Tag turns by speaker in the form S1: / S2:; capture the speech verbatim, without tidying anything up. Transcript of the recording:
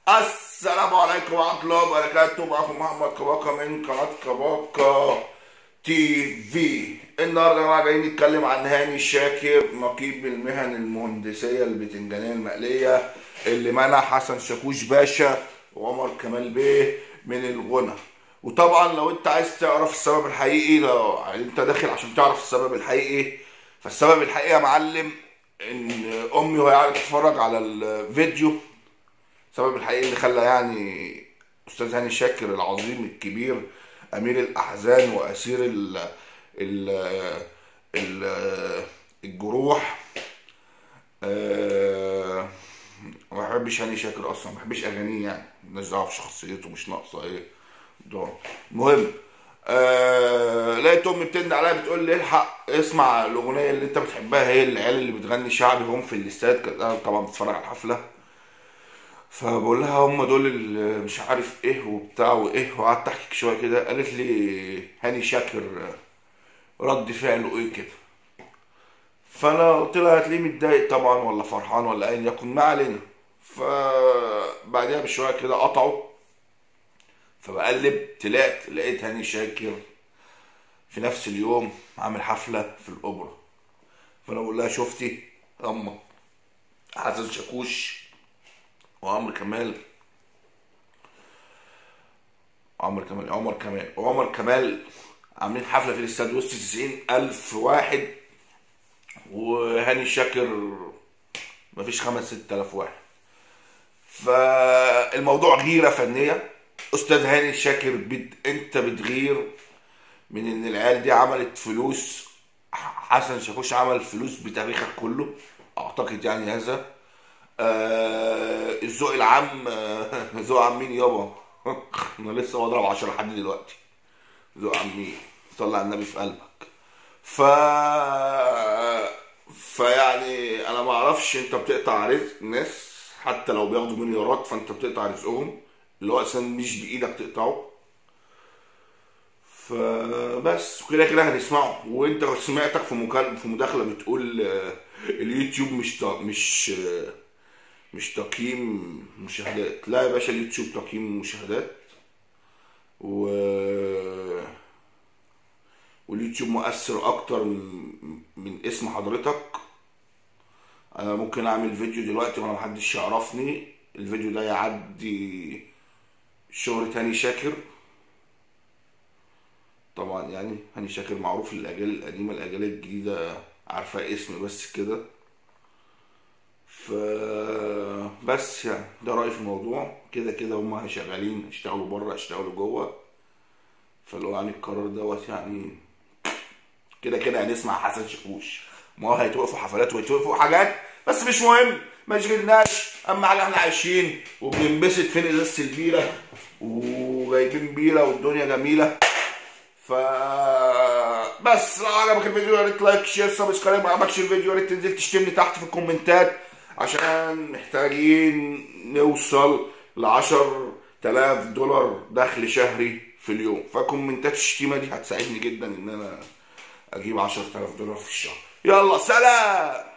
S1: السلام عليكم ورحمة الله وبركاته. معكم محمد كباكا من قناة كباكا تي في. النهارده يا جماعة جايين نتكلم عن هاني شاكر، نقيب المهن المهندسية البتنجانية المقلية اللي منع حسن شاكوش باشا وعمر كمال بيه من الغنى. وطبعا لو انت عايز تعرف السبب الحقيقي، لو انت داخل عشان تعرف السبب الحقيقي، فالسبب الحقيقي يا معلم ان امي وهي قاعده تتفرج على الفيديو، السبب الحقيقي اللي خلى يعني استاذ هاني شاكر العظيم الكبير امير الاحزان واسير ال ال ال الجروح. أه ما بحبش هاني شاكر اصلا، ما بحبش اغانيه، يعني مالناش دعوه بشخصيته، مش ناقصه ايه ده. المهم آه لقيت امي بتند عليا بتقول لي الحق اسمع الاغنيه اللي انت بتحبها، هي العيال اللي بتغني شعبي هم في الاستاد. انا طبعا بتفرج على الحفله، فبقول لها هم دول اللي مش عارف ايه وبتاع وايه، وقعدت احكي شويه كده. قالت لي هاني شاكر رد فعله ايه كده، فانا قلت لها هتلاقيه متضايق طبعا ولا فرحان ولا ايا يكن، ما علينا. فبعدها بشويه كده قطعوا، فبقلب طلعت لقيت هاني شاكر في نفس اليوم عامل حفله في الاوبرا. فانا بقول لها شفتي اما حسن شاكوش وعمر كمال عمر كمال عمر كمال وعمر كمال عاملين حفله في الاستاد وسط تسعين الف واحد، وهاني شاكر مفيش خمس ست الاف واحد. فالموضوع غيره فنيه. استاذ هاني شاكر بد... انت بتغير من ان العيال دي عملت فلوس. حسن شاكوش عمل فلوس بتاريخك كله، اعتقد يعني هذا. آه الذوق العام، آه ذوق عام مين يابا؟ انا لسه بضرب عشرة لحد دلوقتي. ذوق عام مين؟ صلي على النبي في قلبك. ف فيعني انا ما اعرفش، انت بتقطع رزق الناس حتى لو بياخدوا مليارات، فانت بتقطع رزقهم اللي هو اصلا مش بايدك تقطعه. فبس كده كده هنسمعه. وانت سمعتك في مكالمه في مداخله بتقول آه، اليوتيوب مش تا... مش آه، مش تقييم مشاهدات. لا يا باشا، اليوتيوب تقييم مشاهدات، و واليوتيوب مؤثر اكتر من من اسم حضرتك. انا ممكن اعمل فيديو دلوقتي وانا محدش يعرفني، الفيديو ده يعدي شهرة هاني شاكر. طبعا يعني هاني شاكر معروف للاجيال القديمه، الاجيال الجديده عارفه اسم بس كده. ف بس يعني ده رايي في الموضوع. كده كده هما شغالين، اشتغلوا بره اشتغلوا جوه، فاللي هو يعني القرار دوت يعني كده كده هنسمع حسن شاكوش. ما هو هيتوقفوا حفلات وهيتوقفوا حاجات، بس مش مهم، ما يشغلناش. اما حاجه احنا عايشين وبننبسط فين ازازه البيره وجايبين بيره والدنيا جميله. ف بس لو عجبك الفيديو يا ريت لايك شير سبسكرايب. ما عجبكش الفيديو يا ريت تنزل تشتمني تحت في الكومنتات، عشان محتاجين نوصل ل عشرة آلاف دولار دخل شهري في اليوم. فكومنتات الشتيمه دي هتساعدني جدا ان انا اجيب عشرة آلاف دولار في الشهر. يلا سلام.